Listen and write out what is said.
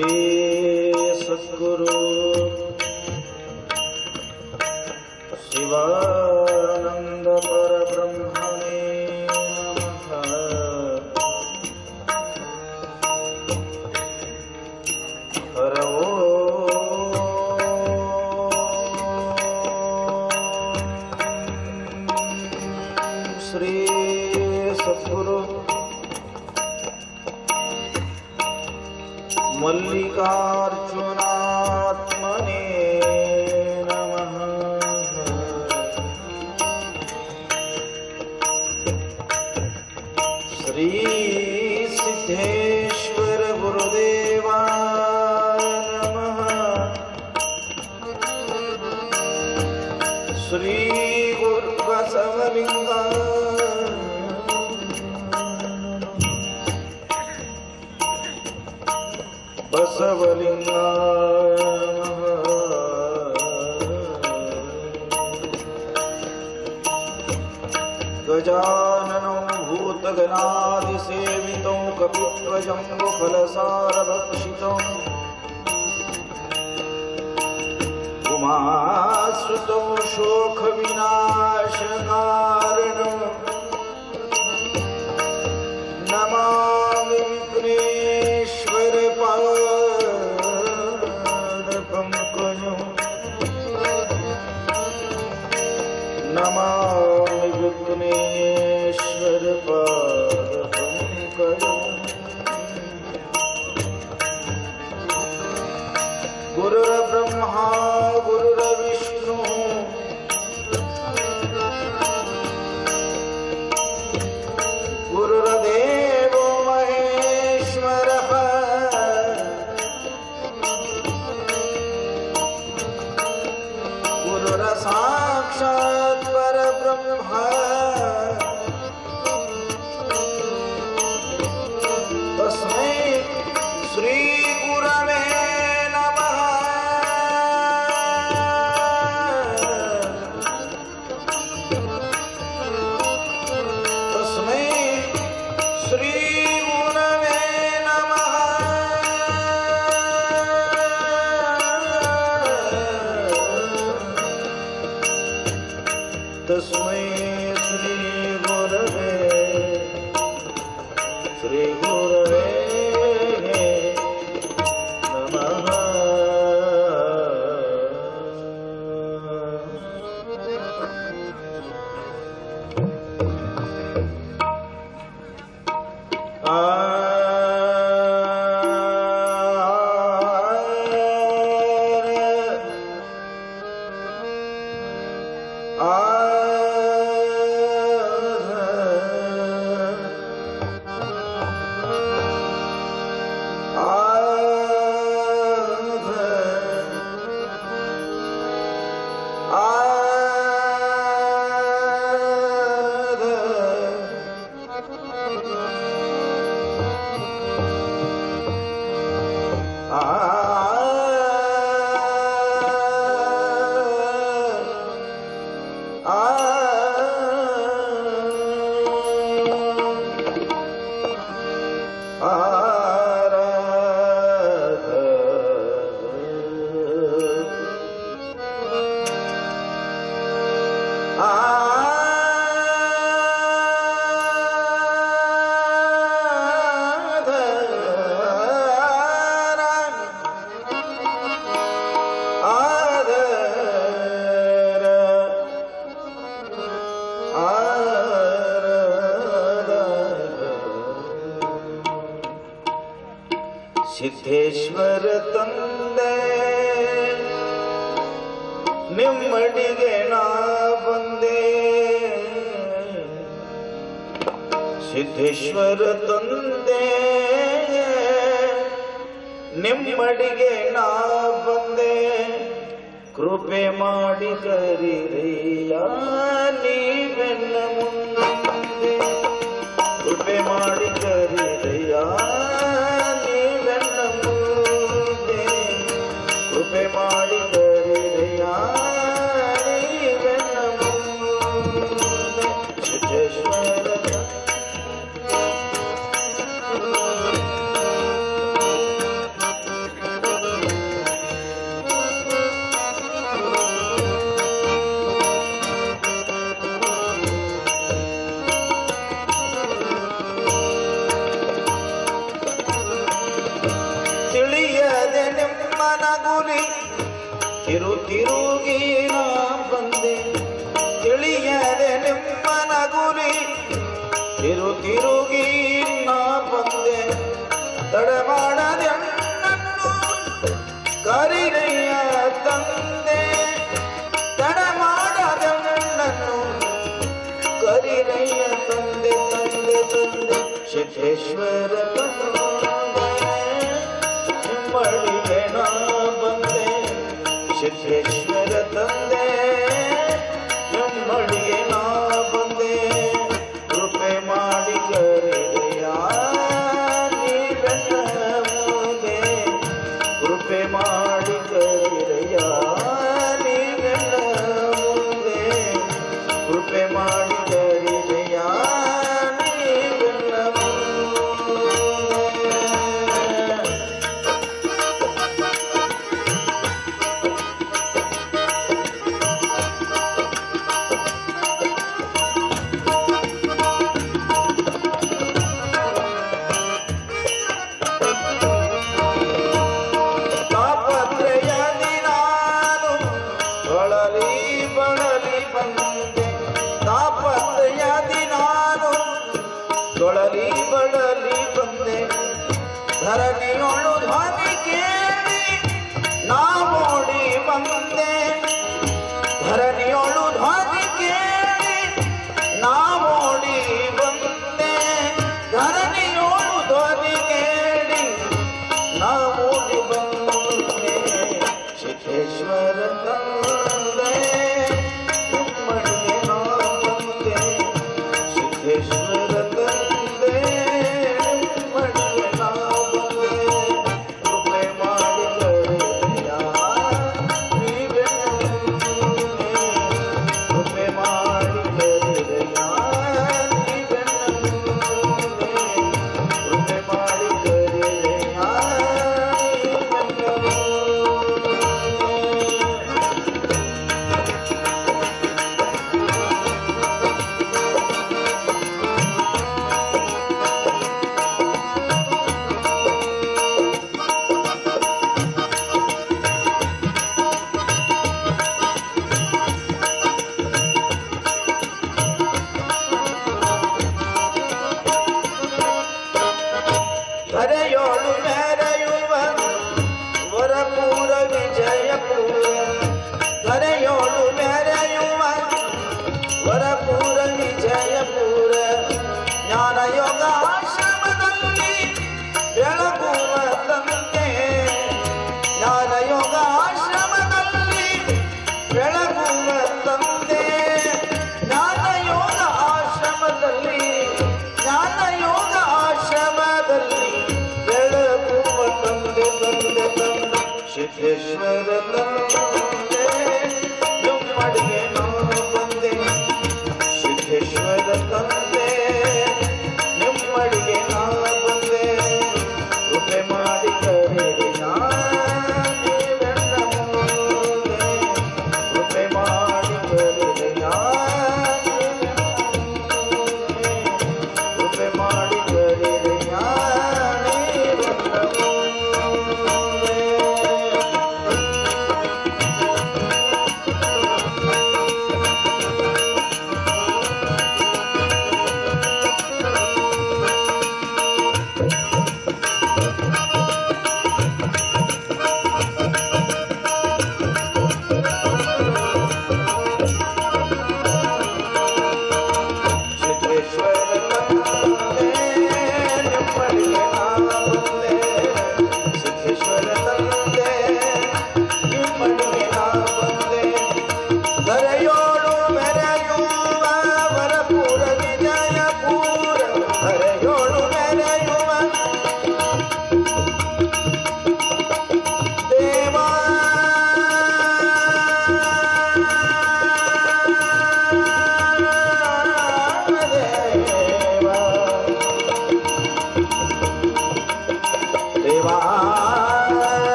श्री सद्गुरु शिवानंद परब्रह्मणे नमः। हर श्री सद्गुरु मल्लिकार्जुनात्मने नमः। श्री सिद्धेश्वर गुरुदेवाय नमः। श्री गुरुबसवलिंगाय बसवलिंगाय गजाननं भूतगणादिसेवितं कपिध्वजम्बुफलसारभक्षितम् उमाश्रितं शोकविनाशकारणं नमामि विघ्नेश्वर पादपङ्कजं। नमामि विघ्नेश्वर पादपङ्कजं। गुरुर्ब्रह्मा गुरुर्विष्णु गुरुर्देवो महेश्वरः। गुरुर्साक्षात् परब्रह्म। तस्मै श्री गुरवे नमः। तस्मै श्री गुरवे नमः। तस्मै श्री गुरवे नमः। ಸಿದ್ಧೇಶ್ವರ ತಂದೆ ನಿಮ್ಮಡಿಗೆ ನಾ ಬಂದೆ. ಸಿದ್ಧೇಶ್ವರ ತಂದೆ ನಿಮ್ಮಡಿಗೆ ನಾ ಬಂದೆ. ಕೃಪೆ ಮಾಡಿ ಕರಿರಯ್ಯ ನೀವೆನ್ನ ಮುಂದೆ. ಕೃಪೆ ಮಾಡಿ ಕರಿರಯ್ಯ ನೀವೆನ್ನ ಮುಂದೆ. ಕೃಪೆ ಮಾಡಿ ಕರಿರಯ್ಯ ನೀವೆನ್ನ ಮುಂದೆ. ಸಿದ್ಧೇಶ್ವರ ಗುಲಿ ತಿರುಗಿ ನಾ ಬಂದೆ ತಿಳಿಯದೆ ನಿಮ್ಮನ ಗುಲಿ ತಿರುಗಿ ನಾ ಬಂದೆ ತಡ ಮಾಡದೆ ನನ್ನನ್ನು ಕರಿರಯ್ಯ ತಂದೆ ತಡ ಮಾಡದೆ ನನ್ನನ್ನು ಕರಿರಯ್ಯ ತಂದೆ ತಂದೆ ತಂದೆ ಸಿದ್ದೇಶ್ವರ ನಿಮ್ಮಡಿಗೆ ನಾ ಬಂದೆ ಸಿದ್ದೇಶ್ವರ ತಂದೆ ನಿಮ್ಮಡಿಗೆ ನಾ ಬಂದೆ ಕೃಪೆ ಮಾಡಿ ಕರೆಯ ನೀವೆನ್ನ ಮುಂದೆ ಕೃಪೆ ಮಾಡಿ ಕರೆಯ ನೀವೆನ್ನ ಮುಂದೆ ಕೃಪೆ ಮಾಡಿ ಕರೆಯ ನೀವೆನ್ನ ತೊಳಲಿ ಬಡಲಿ ಬಂದೆ ಧರಣಿಯೊಳು ಧ್ವನಿ ಕೇಳಿ ನಾವೋಡಿ ಬಂದೆ ಧರಣಿಯೊಳು ಧ್ವನಿ ಕೇಳಿ ನಾವೋಡಿ ಬಂದೆ ಧರಣಿಯೊಳು ಧ್ವನಿ ಕೇಳಿ ನಾವೋಡಿ ಬಂದೆ ಸಿದ್ದೇಶ್ವರ ತಂದೆ ನಿಮ್ಮಡಿಗೆ ನಾ ಬಂದೆ ಸಿದ್ದೇಶ್ವರ ಧರೆಯೋಳು ಮೆರೆಯುವ ವರಪೂರ ವಿಜಯಪುರ ಧರೆಯೋಳು ಮೆರೆಯುವ ವರಪೂರ ವಿಜಯಪುರ ಜ್ಞಾನಯೋಗ